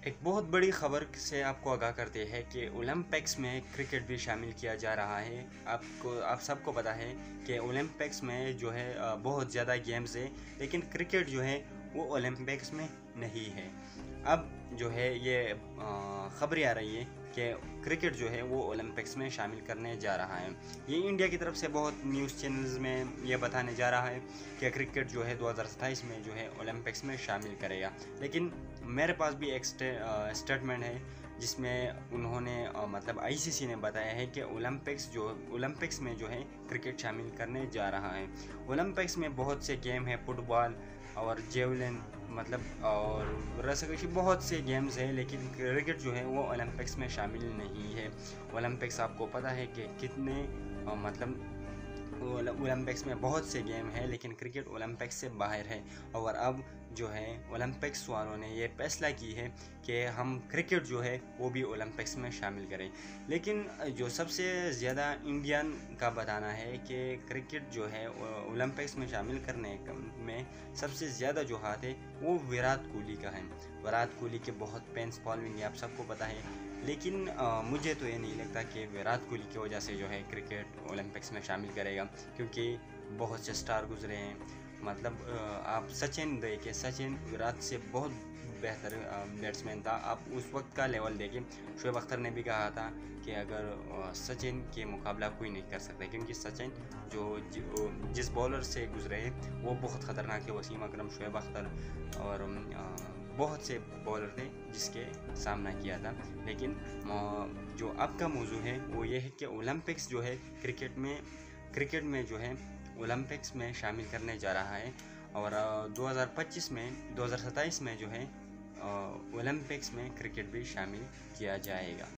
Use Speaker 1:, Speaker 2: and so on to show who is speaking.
Speaker 1: एक बहुत बड़ी खबर से आपको आगाह करते हैं कि ओलंपिक्स में क्रिकेट भी शामिल किया जा रहा है। आप सबको पता है कि ओलंपिक्स में जो है बहुत ज़्यादा गेम्स है, लेकिन क्रिकेट जो है वो ओलंपिक्स में नहीं है। अब जो है ये खबरें आ रही है कि क्रिकेट जो है वो ओलंपिक्स में शामिल करने जा रहा है। ये इंडिया की तरफ से बहुत न्यूज़ चैनल्स में ये बताने जा रहा है कि क्रिकेट जो है 2027 में जो है ओलंपिक्स में शामिल करेगा। लेकिन मेरे पास भी एक स्टेटमेंट है जिसमें उन्होंने मतलब आईसीसी ने बताया है कि ओलंपिक्स में जो है क्रिकेट शामिल करने जा रहा है। ओलंपिक्स में बहुत से गेम है, फुटबॉल और जेवलिन मतलब और रस्साकशी, बहुत से गेम्स हैं, लेकिन क्रिकेट जो है वो ओलंपिक्स में शामिल नहीं है। ओलंपिक्स आपको पता है कि कितने मतलब ओलंपिक्स में बहुत से गेम हैं, लेकिन क्रिकेट ओलंपिक्स से बाहर है। और अब जो है ओलंपिक्स वालों ने ये फैसला की है कि हम क्रिकेट जो है वो भी ओलंपिक्स में शामिल करें। लेकिन जो सबसे ज़्यादा इंडियन का बताना है कि क्रिकेट जो है ओलंपिक्स में शामिल करने में सबसे ज़्यादा जो हाथ है वो विराट कोहली का है। विराट कोहली के बहुत फैंस फॉलोइंग है, आप सबको पता है। लेकिन मुझे तो ये नहीं लगता कि विराट कोहली की वजह से जो है क्रिकेट ओलंपिक्स में शामिल करेगा, क्योंकि बहुत से स्टार गुजरे हैं। मतलब आप सचिन देखिए, सचिन विराट से बहुत बेहतर बैट्समैन था। आप उस वक्त का लेवल देखिए। शोएब अख्तर ने भी कहा था कि अगर सचिन के मुकाबला कोई नहीं कर सकता, क्योंकि सचिन जिस बॉलर से गुजरे हैं वो बहुत ख़तरनाक है। वसीम अकरम, शोएब अख्तर और बहुत से बॉलर थे जिसके सामना किया था। लेकिन जो अब का मौजू है वो ये है कि ओलंपिक्स जो है क्रिकेट में जो है ओलंपिक्स में शामिल करने जा रहा है। और 2027 में जो है ओलंपिक्स में क्रिकेट भी शामिल किया जाएगा।